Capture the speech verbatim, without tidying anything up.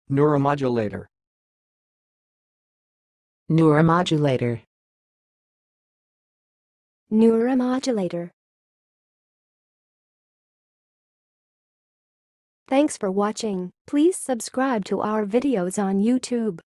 neuromodulator, neuromodulator, neuromodulator. Thanks for watching. Please subscribe to our videos on YouTube.